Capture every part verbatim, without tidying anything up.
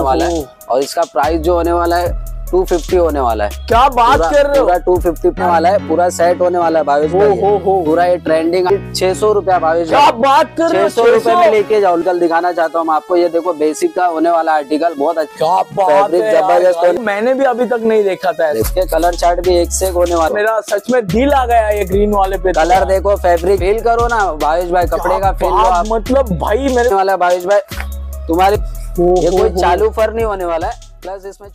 वाला है और इसका प्राइस जो होने वाला है टू फिफ्टी होने वाला है। क्या बात कर रहे हो? पूरा टू फिफ्टी होने वाला है, पूरा सेट होने वाला है भावेश भाई। हो, हो। पूरा ये ट्रेंडिंग छह सौ रुपया भावेश क्या बात कर रहे हो? छह सौ रुपए में लेके जाओ। कल दिखाना चाहता हूँ आपको, ये देखो बेसिक का होने वाला आर्टिकल, बहुत अच्छा फैब्रिक जबरदस्त। मैंने भी अभी तक नहीं देखा था। इसके कलर चार्ट भी एक से एक होने वाला। मेरा सच में दिल आ गया ये ग्रीन वाले पे। कलर देखो, फैब्रिक फील करो ना भावेश भाई, कपड़े का फील लो आप। मतलब भाई मेरे वाला भावेश भाई तुम्हारी ये कोई चालू फर नहीं होने वाला है। प्लस इसमें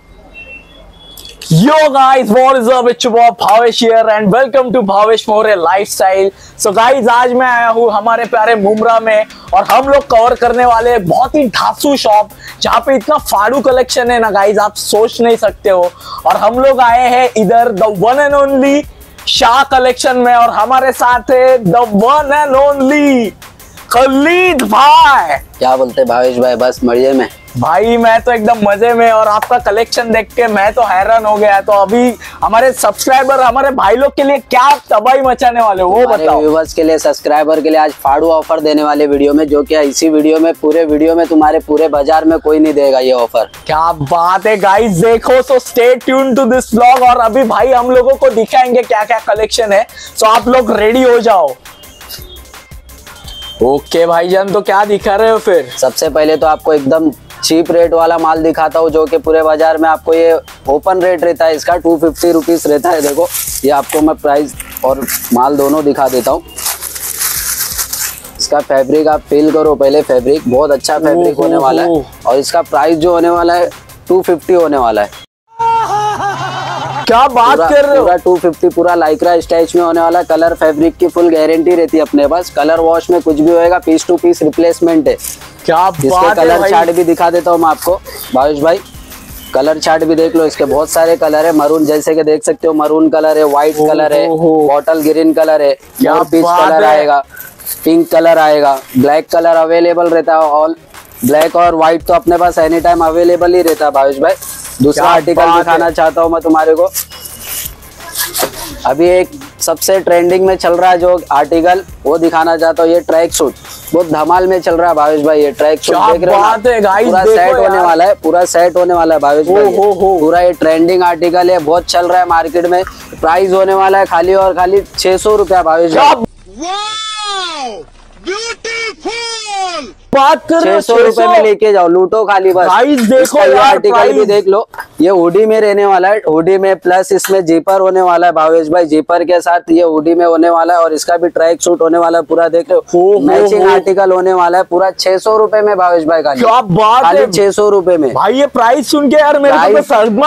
Yo guys, what is up? It's your boy Bhavesh here and welcome to Bhavesh More Lifestyle. So guys, आज मैं आया हूँ हमारे प्यारे मुमरा में और हम लोग कवर करने वाले हैं बहुत ही धांसू शॉप जहाँ पे इतना फाड़ू कलेक्शन है ना गाइज, आप सोच नहीं सकते हो। और हम लोग आए हैं इधर the one and only Shah collection में और हमारे साथ है the one and only Khalid भाई। क्या बोलते भावेश भाई? बस मजे में भाई, मैं तो एकदम मजे में और आपका कलेक्शन देख के मैं तो हैरान हो गया। तो अभी हमारे सब्सक्राइबर, हमारे भाई लोग के लिए क्या तबाही मचाने वाले वो बताओ। व्यूअर्स के लिए, सब्सक्राइबर के लिए आज फाड़ू ऑफर देने वाले वीडियो में, जो कि इसी वीडियो में, पूरे वीडियो में तुम्हारे पूरे बाजार में कोई नहीं देगा ये ऑफर। क्या बात है गाइस, देखो। So stay tune to this vlog और अभी भाई हम लोगों को दिखाएंगे क्या क्या कलेक्शन है। सो आप लोग रेडी हो जाओ। ओके भाईजान, तो क्या दिखा रहे हो फिर? सबसे पहले तो आपको एकदम चीप रेट वाला माल दिखाता हूँ, जो कि पूरे बाजार में आपको ये ओपन रेट रहता है इसका टू फिफ्टी रुपीज रहता है। देखो ये आपको मैं प्राइस और माल दोनों दिखा देता हूँ। इसका फैब्रिक आप फील करो पहले, फैब्रिक बहुत अच्छा फैब्रिक होने वाला है और इसका प्राइस जो होने वाला है टू फिफ्टी होने वाला है। क्या बात कर रहे हो? पूरा टू फिफ्टी पूरा लाइक्रा स्टाइच में होने वाला। कलर फैब्रिक की फुल गारंटी रहती है अपने पास। कलर वॉश में कुछ भी होएगा, पीस टू पीस रिप्लेसमेंट है। क्या बात इसके कलर चार्ट भी दिखा देता हूँ मैं आपको भावेश भाई। कलर चार्ट भी देख लो, इसके बहुत सारे कलर है। मरून जैसे कि देख सकते हो, मरून कलर है, व्हाइट कलर है, बॉटल ग्रीन कलर है, चार पीस कलर आएगा, पिंक कलर आएगा, ब्लैक कलर अवेलेबल रहता है। ऑल ब्लैक और व्हाइट तो अपने पास एनी टाइम अवेलेबल ही रहता है भावेश भाई। दूसरा आर्टिकल दिखाना चाहता हूँ मैं तुम्हारे को। अभी एक सबसे ट्रेंडिंग में चल रहा है जो आर्टिकल, वो दिखाना चाहता हूँ। ये ट्रैक सूट बहुत धमाल में चल रहा है भावेश भाई। ये ट्रैक सूट देख रहे हो ना, पूरा सेट होने वाला है, पूरा सेट होने वाला है भावेश भाई। पूरा ये ट्रेंडिंग आर्टिकल है, बहुत चल रहा है मार्केट में। प्राइस होने वाला है खाली और खाली छह सौ रुपया भावेश भाई। बात कर छह सौ रुपए में लेके जाओ, लूटो खाली बस। गाइस देखो यार, आर्टिकल भी देख लो, ये हुडी में रहने वाला है। हुडी में प्लस इसमें जीपर होने वाला है भावेश भाई। जीपर के साथ ये हुडी में होने वाला है और इसका भी ट्रैक सूट होने वाला है। पूरा देख लो, मैचिंग आर्टिकल होने वाला है। पूरा छह सौ रुपए में भावेश भाई खाली। क्या बात है, छह सौ रुपए में भाई। ये प्राइस सुन के यार मेरे को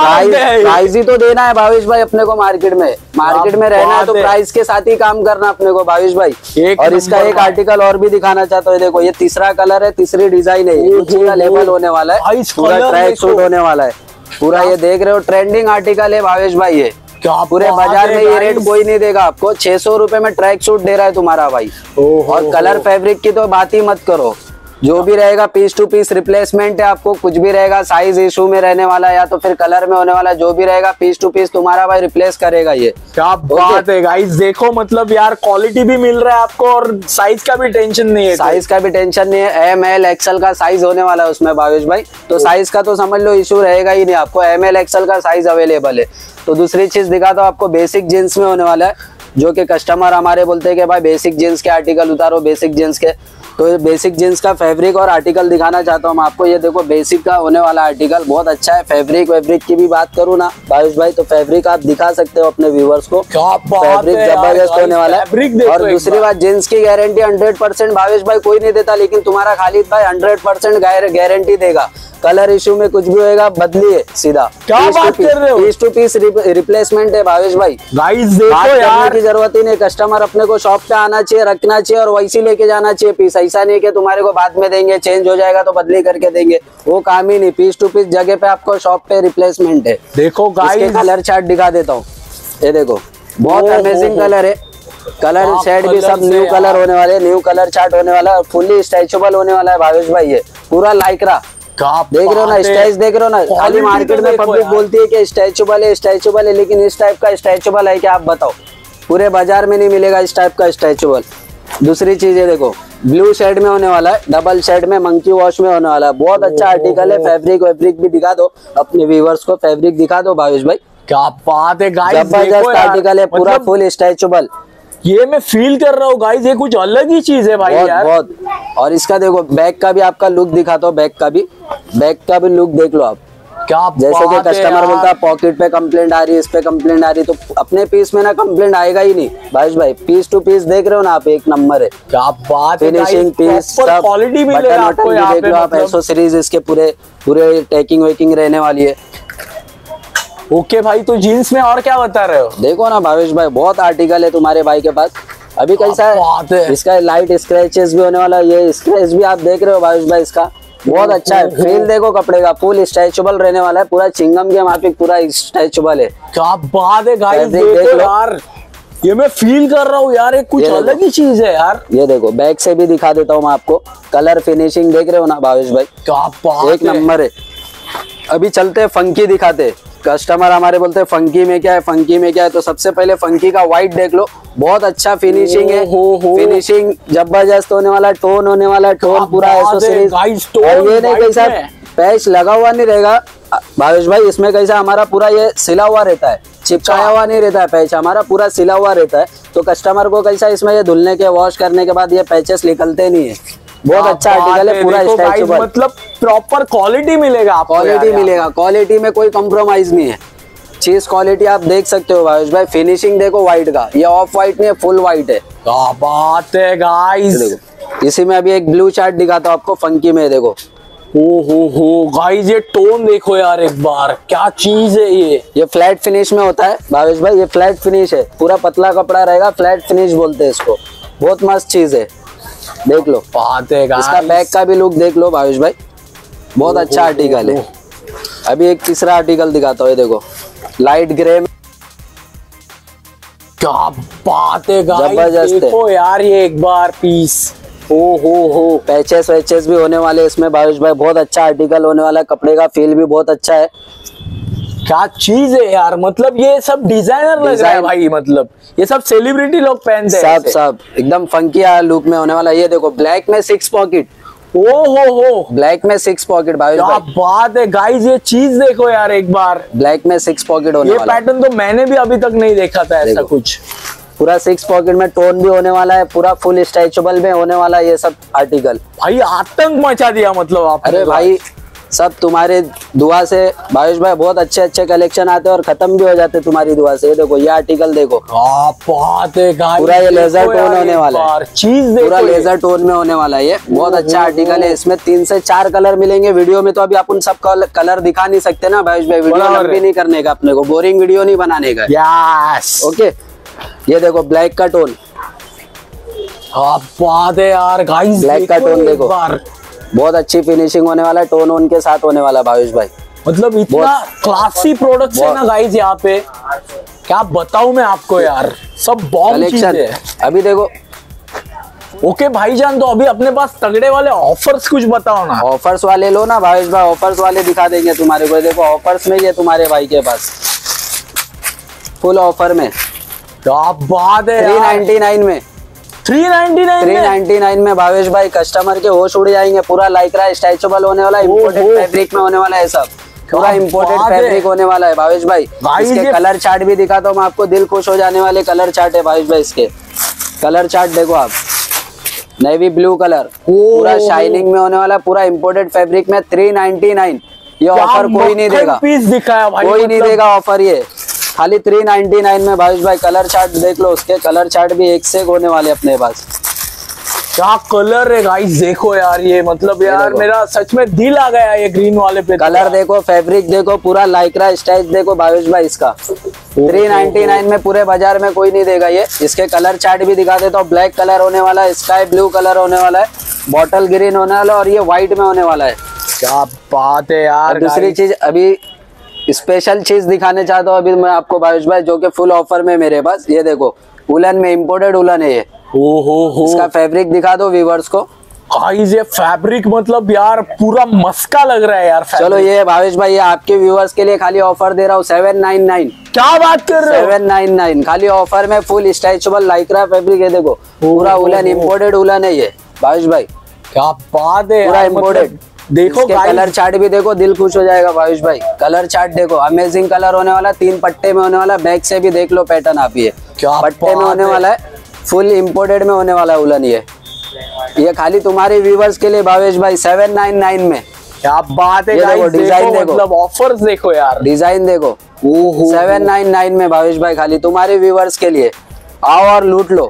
प्राइस ही तो देना है भावेश भाई अपने को। मार्केट में मार्केट में रहना है तो प्राइस के साथ ही काम करना अपने को भावेश भाई। और इसका एक आर्टिकल और भी दिखाना चाहता हूँ। देखो ये तीसरा कलर है, तीसरी डिजाइन है, ये लेवल होने वाला है। पूरा ट्रैक सूट होने वाला है पूरा। ये देख रहे हो ट्रेंडिंग आर्टिकल है भावेश भाई। ये पूरे बाजार में ये रेट कोई नहीं देगा आपको। छह सौ रुपए में ट्रैक सूट दे रहा है तुम्हारा भाई। और कलर फैब्रिक की तो बात ही मत करो। जो भी रहेगा पीस टू पीस रिप्लेसमेंट है। आपको कुछ भी रहेगा साइज इशू में रहने वाला है या तो फिर कलर में होने वाला, जो भी रहेगा पीस टू पीस तुम्हारा भाई रिप्लेस करेगा। ये क्या बात है गाइस, देखो मतलब यार क्वालिटी भी मिल रहा है आपको और साइज का भी टेंशन नहीं है। साइज का भी टेंशन नहीं है। एम एल एक्सएल का साइज होने वाला है उसमें भावेश भाई। तो साइज का तो समझ लो इशू रहेगा ही नहीं आपको। एम एल एक्सएल का साइज अवेलेबल है। तो दूसरी चीज दिखाता हूँ आपको, बेसिक जींस में होने वाला है, जो कि कस्टमर हमारे बोलते हैं कि भाई बेसिक जींस के आर्टिकल उतारो, बेसिक जींस के। तो ये बेसिक जींस का फैब्रिक और आर्टिकल दिखाना चाहता हूँ मैं आपको। ये देखो बेसिक का होने वाला आर्टिकल बहुत अच्छा है। फैब्रिक वैब्रिक की भी बात करूँ ना भावेश भाई, तो फैब्रिक आप दिखा सकते हो अपने व्यूवर्स को। फैब्रिक जबरदस्त होने वाला है। और दूसरी बात, जींस की गारंटी हंड्रेड परसेंट भावेश भाई कोई नहीं देता, लेकिन तुम्हारा खालिद भाई हंड्रेड परसेंट गारंटी देगा। कलर इशू में कुछ भी होएगा बदलिए सीधा। क्या बात कर रहे हो? पीस टू पीस रिप्लेसमेंट है भावेश भाई। गाइस देखो यार, की जरूरत ही नहीं। कस्टमर अपने को शॉप पे आना चाहिए, रखना चाहिए और वैसे लेके जाना चाहिए पीस। ऐसा नहीं कि तुम्हारे को बाद में देंगे, चेंज हो जाएगा तो बदली करके देंगे, वो काम ही नहीं। पीस टू पीस जगह पे आपको शॉप पे रिप्लेसमेंट है। देखो गाइस, कलर चार्ट दिखा देता हूँ। ये देखो बहुत अमेजिंग कलर है। कलर शेड भी सब न्यू कलर होने वाले, न्यू कलर चार्ट होने वाला है। फुल्ली स्ट्रेचेबल होने वाला है भावेश भाई। ये पूरा लाइक्रा देख रहे हो ना, स्ट्रेच देख रहे हो ना। खाली मार्केट में पब्लिक बोलती है कि स्ट्रेचेबल है स्ट्रेचेबल है, लेकिन इस टाइप का स्ट्रेचेबल है क्या आप बताओ? पूरे बाजार में नहीं मिलेगा इस टाइप का स्ट्रेचेबल। दूसरी चीज ये देखो, ब्लू शेड में होने वाला है, डबल शेड में मंकी वॉश में होने वाला है। बहुत अच्छा आर्टिकल है। फैब्रिक वैब्रिक भी दिखा दो अपने व्यूवर्स को, फैब्रिक दिखा दो भावेश भाई। क्या बात है गाइस, जबरदस्त आर्टिकल है, पूरा मतलब फुल स्ट्रेचेबल। ये मैं फील कर रहा हूँ गाइस, ये कुछ अलग ही चीज है भाई बहुत यार। बहुत। और इसका देखो बैक का भी आपका लुक दिखाता हूँ, बैक का भी बैक का भी लुक देख लो आप। क्या जैसे कि बात है कस्टमर बोलता है यार। पॉकेट पे कंप्लेंट आ रही है, इस पे कंप्लेंट आ रही है, तो अपने पीस में ना कंप्लेंट आएगा ही नहीं भाई भाई। पीस टू पीस देख रहे हो ना आप, एक नंबर है। क्या बात है गाइस, फिनिशिंग पीस सब क्वालिटी मिलेगा बटन आपको वटन यहाँ भी देख पे लो आप। मतलब। एक्सेसरीज इसके पूरे पूरे टैकिंग वेकिंग रहने वाली है। ओके भाई, तो जीन्स में और क्या बता रहे हो? देखो ना भावेश भाई, बहुत आर्टिकल है तुम्हारे भाई के पास। अभी कैसा बात है, है। इसका लाइट स्क्रैचेस भी होने वाला है। ये स्क्रैच भी आप देख रहे हो भावेश भाई, इसका बहुत अच्छा है। फील देखो कपड़े का, फुल स्ट्रेचेबल रहने वाला है, पूरा चिंगम के माफिक पूरा स्ट्रेचेबल है। क्या बात है गाइस, फैब्रिक देखो देख लो। यार, ये मैं फील कर रहा हूँ यार, ये कुछ ये देखो। अलग ही चीज है यार। ये देखो बैक से भी दिखा देता हूँ मैं आपको, कलर फिनिशिंग देख रहे हो ना भावेश भाई, क्या बात एक है। नंबर है। अभी चलते हैं फंकी दिखाते हैं। कस्टमर हमारे बोलते हैं फंकी में क्या है, फंकी में क्या है, तो सबसे पहले फंकी का व्हाइट देख लो। बहुत अच्छा फिनिशिंग है, हो, हो। फिनिशिंग जबरदस्त होने वाला, टोन होने वाला, टोन क्या पूरा बात है, एक्सेसरीज। guys, टोन और ये नहीं white कैसा में। पैच लगा हुआ नहीं रहेगा भावेश भाई, इसमें कैसा हमारा पूरा ये सिला हुआ रहता है, चिपकाया हुआ नहीं रहता है पैच, हमारा पूरा सिला हुआ रहता है। तो कस्टमर को कैसा इसमें ये धुलने के वॉश करने के बाद ये पैचेस निकलते नहीं है। बहुत अच्छा आर्टिकल है, पूरा देखो guys, स्ट्रेचेबल, मतलब प्रॉपर क्वालिटी मिलेगा आपको। क्वालिटी यार। मिलेगा, क्वालिटी में कोई कॉम्प्रोमाइज नहीं है। चीज क्वालिटी आप देख सकते हो भावेश भाई। फिनिशिंग देखो व्हाइट का, ये ऑफ व्हाइट नहीं है, फुल व्हाइट है। क्या बात है गाइस, देखो इसी में अभी एक ब्लू चार्ट दिखाता हूँ आपको फंकी में। देखो ओ हो हो गाइस, ये टोन देखो यार एक बार, क्या चीज है ये। ये फ्लैट फिनिश में होता है भावेश भाई, ये फ्लैट फिनिश है, पूरा पतला कपड़ा रहेगा, फ्लैट फिनिश बोलते हैं इसको। बहुत मस्त चीज है, देख लो। बात है गाइस, इसका बैक का भी लुक देख लो भावेश भाई, बहुत अच्छा आर्टिकल है। अभी एक तीसरा आर्टिकल दिखाता हूँ, ये देखो लाइट ग्रे में। क्या बात है गाइस, जबरदस्त है। देखो यार ये एक बार पीस, ओ हो हो। पैचेस वैचेस भी होने वाले इसमें भावेश भाई, बहुत अच्छा आर्टिकल होने वाला है। कपड़े का फील भी बहुत अच्छा है। क्या चीज है यार, मतलब ये सब डिजाइनर लग रहा है डिजाइन- भाई, मतलब ये सब सेलिब्रिटी लोग पहनते हैं सब ऐसे। सब एकदम फंकी लुक में होने वाला है। ये देखो ब्लैक में सिक्स पॉकेट, ओ हो हो, ब्लैक में सिक्स पॉकेट भावेश क्या भाई, बात है गाइस, ये चीज देखो यार एक बार। ब्लैक में सिक्स पॉकेट होने ये वाला है। पैटर्न तो मैंने भी अभी तक नहीं देखा था ऐसा देखो। कुछ। पूरा सिक्स पॉकेट में टोन भी होने वाला है, पूरा फुल स्ट्रेचेबल में होने वाला है ये सब आर्टिकल। भाई आतंक मचा दिया मतलब आपने। अरे भाई सब तुम्हारे दुआ से भावेश भाई, बहुत अच्छे अच्छे कलेक्शन आते हैं और खत्म भी हो जाते हैं तुम्हारी दुआ से। ये देखो ये आर्टिकल देखो, क्या बात है गाइस, पूरा ये लेजर देखो टोन यार होने एक वाला है। बार, चीज देखो पूरा ये। लेजर टोन में होने वाला है ये। बहुत अच्छा आर्टिकल है। इसमें तीन से चार कलर मिलेंगे वीडियो में, तो अभी अपन सब कलर दिखा नहीं सकते ना भावेश भाई, वीडियो बराबर लंबी है। नहीं करने का, अपने को बोरिंग वीडियो नहीं बनाने का। यस, ओके, ये देखो ब्लैक का टोन, क्या बात है यार गाइस, ब्लैक का टोन एक देखो। बार। बहुत अच्छी फिनिशिंग होने वाला है, टोन ऑन के साथ होने वाला है भावेश भाई। मतलब इतना क्लासी प्रोडक्ट्स है ना गाइस यहाँ पे, क्या बताऊं मैं आपको यार, सब बॉम्ब चीज कलेक्शन है। अभी देखो, ओके भाईजान, तो अभी अपने पास तगड़े वाले ऑफर्स कुछ बताओ ना। ऑफर्स वाले लो ना भावेश भाई, ऑफर्स वाले दिखा देंगे तुम्हारे को। देखो ऑफर्स में ये तुम्हारे भाई के पास फुल ऑफर में क्या बात है थ्री यार, नाइनटी नाइन में थ्री नाइनटी नाइन थ्री में। नाइनटी नाइन में भावेश भाई, कस्टमर के होश उड़ जाएंगे। पूरा लाइक्रा स्ट्रेचेबल होने वाला है, इम्पोर्टेड ओहो। फैब्रिक में होने वाला है सब, पूरा क्या इम्पोर्टेड बात है। फैब्रिक होने वाला है भावेश भाई। भाई इसके ये- कलर चार्ट भी दिखाता हूँ मैं आपको, दिल खुश हो जाने वाले कलर चार्ट है भावेश भाई। इसके कलर चार्ट देखो आप, नेवी ब्लू कलर, पूरा शाइनिंग में होने वाला, पूरा इम्पोर्टेड फैब्रिक में थ्री नाइनटी नाइन। ये क्या ऑफर कोई नहीं मक्खन देगा, पीस दिखाया भाई, कोई नहीं मतलब देगा ऑफर, ये खाली थ्री नाइनटी नाइन में भावेश भाई। कलर चार्ट देख लो, उसके कलर चार्ट भी एक से एक होने वाले अपने पास। क्या कलर है गाइस, देखो यार ये, मतलब यार देखो। मेरा सच में दिल आ गया ये ग्रीन वाले पे। कलर देखो, फैब्रिक देखो, पूरा लाइक्रा स्टाइच देखो भावेश भाई। इसका थ्री नाइनटी नाइन में पूरे बाजार में कोई नहीं देगा ये। इसके कलर चार्ट भी दिखा देता हूँ। ब्लैक कलर होने वाला है, स्काई ब्लू कलर होने वाला है, बॉटल ग्रीन होने वाला है, और ये व्हाइट में होने वाला है। क्या बात है यार। और दूसरी guys। चीज, अभी स्पेशल चीज दिखाने चाहता हूँ अभी मैं आपको भावेश भाई, जो कि फुल ऑफर में मेरे पास। ये देखो उलन में, इम्पोर्टेड उलन है ये। ओ हो हो, इसका फैब्रिक दिखा दो व्यूवर्स को। गाइस ये फैब्रिक मतलब यार पूरा मस्का लग रहा है यार। चलो ये भावेश भाई, ये आपके व्यूअर्स के लिए खाली ऑफर दे रहा हूँ सेवन नाइन नाइन। क्या बात कर रहे हो? सेवन नाइन नाइन खाली ऑफर में, फुल स्ट्रेचेबल लाइक्रा फैब्रिक है, देखो पूरा उलन, इम्पोर्टेड उलन है ये भावेश भाई। क्या बात है, पूरा इम्पोर्टेड। देखो कलर चार्ट भी देखो, दिल खुश हो जाएगा भावेश भाई। कलर चार्ट देखो, अमेजिंग कलर होने वाला, तीन पट्टे में होने वाला, बैक से भी देख लो पैटर्न आप, ये पट्टे में होने वाला है, फुल इम्पोर्टेड में होने वाला उलन। ये ये खाली तुम्हारे व्यूवर्स के लिए भावेश भाई सेवन नाइन नाइन में। क्या बात है, देखो डिजाइन देखो, मतलब ऑफर्स देखो यार, डिजाइन देखो, सेवन नाइन नाइन में भावेश भाई, खाली तुम्हारे व्यूवर्स के लिए। आओ और लूट लो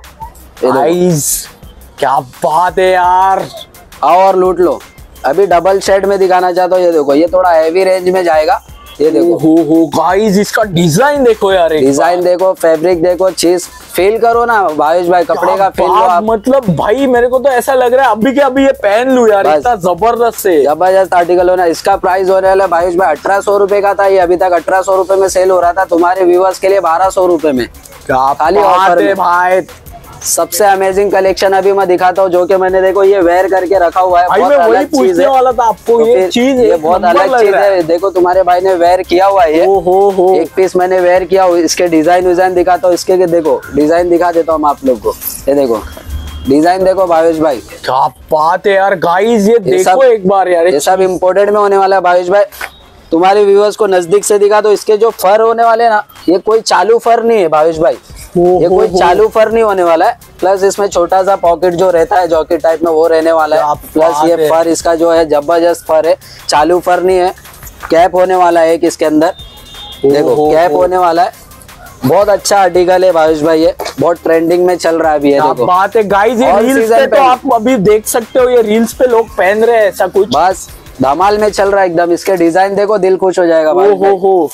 गाइस, क्या बात है यार, आओ और लूट लो। अभी डबल शेड में दिखाना चाहता हूँ, ये देखो, ये थोड़ा हैवी रेंज में जाएगा, ये देखो। हो हो गाइस, इसका डिजाइन देखो यार, डिजाइन देखो, फैब्रिक देखो, चीज फील करो ना भावेश भाई, कपड़े का फील लो आप। मतलब भाई मेरे को तो ऐसा लग रहा है अभी के अभी ये पहन लूं यार, इतना जबरदस्त है, जबरदस्त आर्टिकल होना। इसका प्राइस होने वाला है भावेश भाई अठारह सौ रुपए का था, ये अभी तक अठारह सौ रुपए में सेल हो रहा था, तुम्हारे व्यूअर्स के लिए बारह सौ रुपए में। खाली ऑफर है भाई। सबसे अमेजिंग कलेक्शन अभी मैं दिखाता हूँ, जो कि मैंने देखो ये वेयर करके रखा हुआ है, बहुत अलग चीज है वाला था आपको, तो ये चीज ये बहुत अलग चीज है। देखो तुम्हारे भाई ने वेयर किया हुआ है, ओ हो हो। एक पीस मैंने वेयर किया हुआ, इसके डिजाइन विजाइन दिखाता हूँ, इसके देखो डिजाइन दिखा देता हूँ आप लोग को, ये देखो डिजाइन देखो भावेश भाई। क्या बात है यार गाइस, ये देखो एक बार यार, ये सब इम्पोर्टेड में होने वाला है भावेश भाई। तुम्हारे व्यूअर्स को नजदीक से दिखा दो, इसके जो फर होने वाले ना, ये कोई चालू फर नहीं है भावेश भाई, ये कोई चालू फर नहीं होने वाला है। प्लस इसमें छोटा सा पॉकेट जो रहता है जॉकेट टाइप में, वो रहने वाला है। प्लस ये फर इसका जो है जबरदस्त फर है, चालू फर नहीं है। कैप होने वाला है एक इसके अंदर, देखो कैप होने वाला है। बहुत अच्छा आर्टिकल है भावेश भाई, ये बहुत ट्रेंडिंग में चल रहा है अभी। ये देखो बात है गाइस, ये रील्स पे तो आप अभी देख सकते हो, ये रील्स पे लोग पहन रहे हैं ऐसा कुछ, बस धमाल में चल रहा है एकदम। इसके डिजाइन देखो, दिल खुश हो जाएगा। ओ हो हो,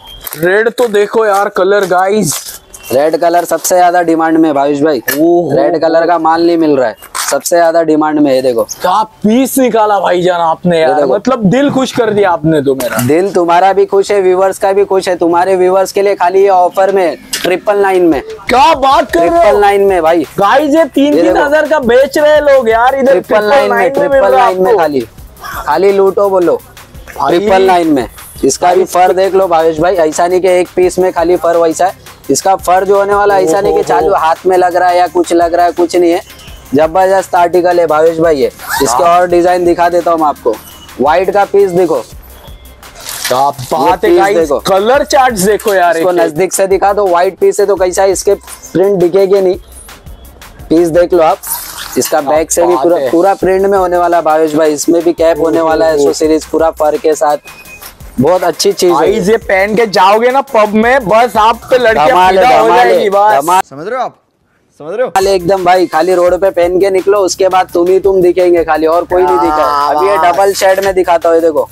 रेड तो देखो यार कलर गाइस, रेड कलर सबसे ज्यादा डिमांड में भावेश भाई, रेड कलर का माल नहीं मिल रहा है, सबसे ज्यादा डिमांड में। ये देखो क्या पीस निकाला भाईजान आपने यार, मतलब दिल खुश कर दिया आपने तो मेरा। दिल तुम्हारा भी खुश है, व्यूवर्स का भी खुश है। तुम्हारे व्यूवर्स के लिए खाली ये ऑफर में ट्रिपल नाइन में। क्या बात कर रहे हो? ट्रिपल नाइन में भाई गाइस, ये तीन तीन हजार का बेच रहे लोग यार इधर, ट्रिपल नाइन में, ट्रिपल नाइन में खाली खाली लूटो बोलो, ट्रिपल नाइन में। इसका भी फर देख लो भावेश भाई, ऐसा नहीं कि एक पीस में खाली फर वैसा है, इसका फर जो होने वाला ऐसा नहीं कि चालू हाथ में लग रहा है या कुछ लग रहा है, कुछ नहीं है। जबरदस्त आर्टिकल है भावेश भाई ये। इसके और डिजाइन दिखा देता हूँ आपको। व्हाइट का पीस देखो, क्या बात है गाइस, कलर चार्ट्स देखो यार, इसको नजदीक से दिखा दो। व्हाइट पीस है तो कैसा है, इसके प्रिंट दिखेगे नहीं, पीस देख लो आप। इसका बैक से भी पूरा पूरा प्रिंट में होने वाला भावेश भाई, इसमें भी कैप होने वाला है, सीरीज पूरा फर के साथ। बहुत अच्छी चीज है ये, पहन के जाओगे ना पब में, बस आप पे लड़कियां फिदा हो जाएगी बस। समझ रहे हो आप, समझ रहे हो एकदम भाई। खाली रोड पे पहन के निकलो, उसके बाद तुम ही तुम दिखेंगे खाली, और कोई नहीं दिखा। अभी ये डबल शेड में दिखाता हूँ, देखो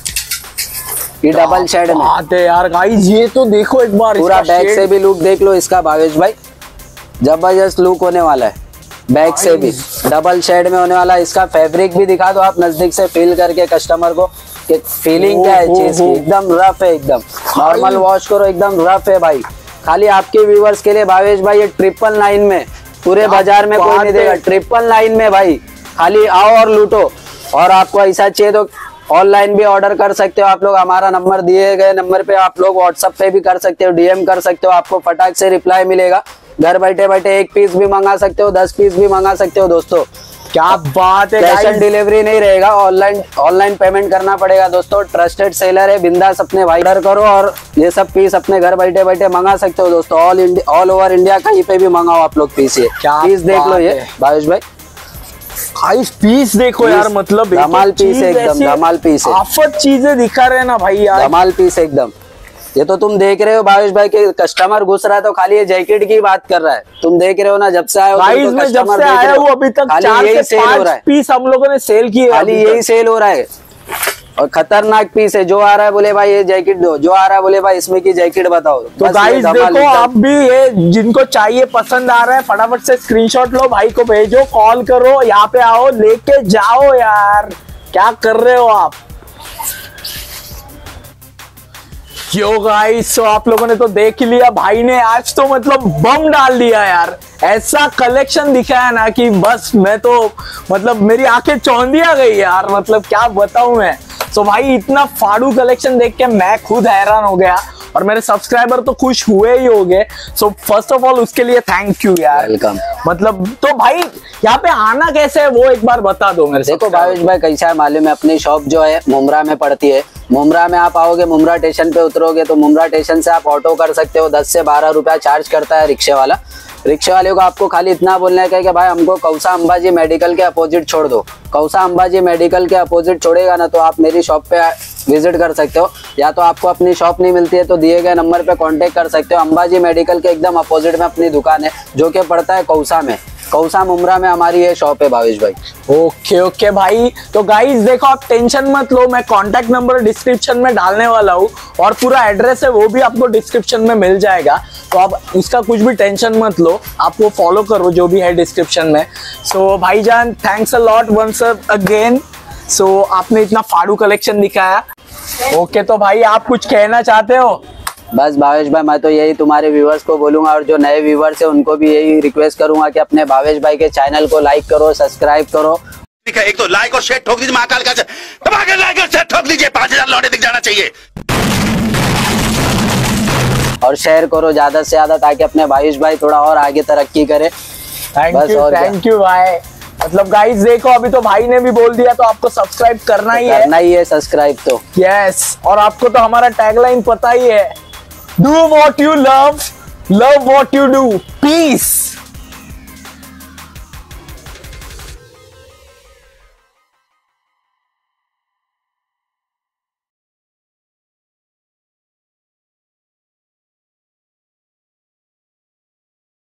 ये डबल शेड में आते यार गाइस, ये तो देखो एक बार पूरा बैक से भी लुक देख लो इसका भावेश भाई, जबरदस्त लुक होने वाला है। बैक से भी डबल शेड में होने वाला है। इसका फैब्रिक भी दिखा दो आप नजदीक से, फील करके कस्टमर को कि फीलिंग क्या है चीज की। एकदम रफ है, एकदम नॉर्मल वॉश करो, एकदम रफ है भाई। खाली आपके व्यूवर्स के लिए भावेश भाई, ये ट्रिपल नाइन में, पूरे बाजार में कोई नहीं देगा। ट्रिपल नाइन में भाई, खाली आओ और लूटो। और आपको ऐसा चाहिए तो ऑनलाइन भी ऑर्डर कर सकते हो आप लोग, हमारा नंबर दिए गए नंबर पे आप लोग व्हाट्सएप पे भी कर सकते हो, डीएम कर सकते हो, आपको फटाक से रिप्लाई मिलेगा। घर बैठे बैठे एक पीस भी मंगा सकते हो, दस पीस भी मंगा सकते हो दोस्तों। क्या बात है, कैश ऑन डिलीवरी नहीं रहेगा, ऑनलाइन ऑनलाइन पेमेंट करना पड़ेगा दोस्तों। ट्रस्टेड सेलर है, बिंदास अपने भाई ऑर्डर करो और ये सब पीस अपने घर बैठे बैठे मंगा सकते हो दोस्तों। All India, all over India कहीं पे भी मंगाओ आप लोग पीस। ये पीस देख लो ये भावेश भाई, गाइस पीस देखो यार, मतलब धमाल पीस है एकदम, धमाल पीस है। आफत चीजें दिखा रहे हैं ना भाई यार, धमाल पीस एकदम। ये तो तुम देख रहे हो भावेश भाई के कस्टमर घुस रहा है तो खाली ये जैकेट की बात कर रहा है, तुम देख रहे हो ना। जब से आए हो गाइस, मैं जब से आया हूँ अभी तक चार से पांच पीस हम लोगों ने सेल किए, खाली यही सेल हो रहा है। और खतरनाक पीस है, जो आ रहा है बोले भाई ये जैकेट दो, जो आ रहा है बोले भाई इसमें की जैकेट बताओ। तो गाइस देखो, आप भी ये जिनको चाहिए, पसंद आ रहा है, फटाफट से स्क्रीनशॉट लो, भाई को भेजो, कॉल करो, यहाँ पे आओ, लेके जाओ यार। क्या कर रहे हो आप? यो गाइस, सो आप लोगों ने तो देख ही लिया, भाई ने आज तो मतलब बम डाल दिया यार। ऐसा कलेक्शन दिखाया ना कि बस मैं तो मतलब मेरी आंखें चौंधिया गई यार, मतलब क्या बताऊं मैं। सो भाई इतना फाड़ू कलेक्शन देख के मैं खुद हैरान हो गया और मेरे सब्सक्राइबर तो खुश हुए ही होंगे। सो फर्स्ट ऑफ ऑल उसके लिए थैंक यू यार। वेलकम। मतलब तो भाई यहाँ पे आना कैसे है वो एक बार बता दो मेरे। देखो भावेश भाई, कैसा है मालूम है, अपनी शॉप जो है मुमरा में पड़ती है। मुमरा में आप आओगे, मुमरा स्टेशन पे उतरोगे तो मुमरा स्टेशन से आप ऑटो कर सकते हो। दस से बारह रुपया चार्ज करता है रिक्शे वाला। रिक्शे वाले को आपको खाली इतना बोलना है कि भाई हमको कौसा अंबाजी मेडिकल के अपोजिट छोड़ दो। कौसा अंबाजी मेडिकल के अपोजिट छोड़ेगा ना तो आप मेरी शॉप पे विजिट कर सकते हो, या तो आपको अपनी शॉप नहीं मिलती है तो दिए गए नंबर पे कांटेक्ट कर सकते हो। अंबाजी मेडिकल के एकदम अपोजिट में अपनी दुकान है जो कि पड़ता है कौसा में। कौसा मुमरा में हमारी ये शॉप है भावेश भाई। ओके ओके भाई, तो गाइस देखो आप टेंशन मत लो, मैं कांटेक्ट नंबर डिस्क्रिप्शन में डालने वाला हूँ और पूरा एड्रेस है वो भी आपको डिस्क्रिप्शन में मिल जाएगा। तो आप उसका कुछ भी टेंशन मत लो, आप वो फॉलो करो जो भी है डिस्क्रिप्शन में। सो भाईजान thanks a lot once again. So आपने इतना फाड़ू कलेक्शन दिखाया। ओके तो भाई आप कुछ कहना चाहते हो? बस भावेश भाई, मैं तो यही तुम्हारे व्यूवर्स को बोलूंगा और जो नए व्यूवर्स है उनको भी यही रिक्वेस्ट करूंगा कि अपने भावेश भाई के चैनल को लाइक करो, सब्सक्राइब करो। ठीक है, एक तो लाइक और शेयर ठोक दीजिए, महाकाल का धमाके लाइक और शेयर ठोक दीजिए, पांच हजार लौटे दिख जाना चाहिए और शेयर करो ज्यादा से ज्यादा ताकि अपने भावेश भाई थोड़ा और आगे तरक्की करे। थैंक यू थैंक यू भाई। मतलब गाइस देखो अभी तो भाई ने भी बोल दिया तो आपको सब्सक्राइब करना ही है। करना ही है सब्सक्राइब तो। यस, और आपको तो हमारा टैगलाइन पता ही है, do what you love, love what you do, piece.